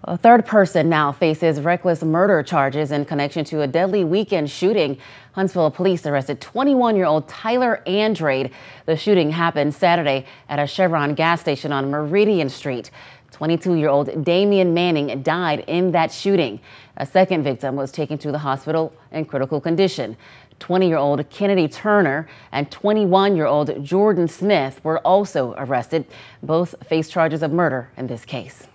A third person now faces reckless murder charges in connection to a deadly weekend shooting. Huntsville Police arrested 21-year-old Tyler Andrade. The shooting happened Saturday at a Chevron gas station on Meridian Street. 22-year-old Damian Manning died in that shooting. A second victim was taken to the hospital in critical condition. 20-year-old Kennedy Turner and 21-year-old Jordan Smith were also arrested. Both face charges of murder in this case.